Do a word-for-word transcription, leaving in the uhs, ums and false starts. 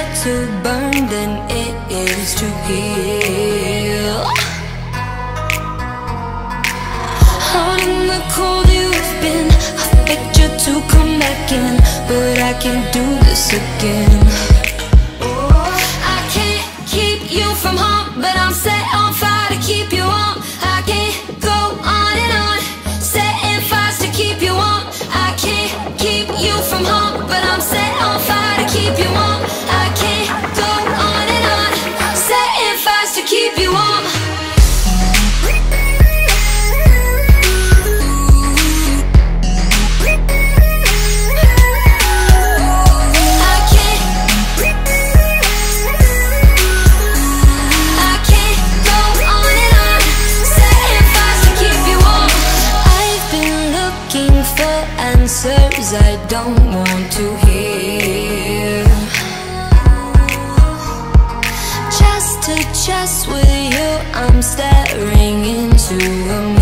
to burn than it is to heal. Out in the cold you've been, I begged you to come back in, but I can't do this again. I can't keep you from home, but I'm set on fire to keep you warm. I can't go on and on, setting fires to keep you warm. I can't keep you from home, but I'm set on fire to keep you warm. I can't go on and on, setting fires to keep you warm. Answers I don't want to hear. Chest to chest with you, I'm staring into a mirror.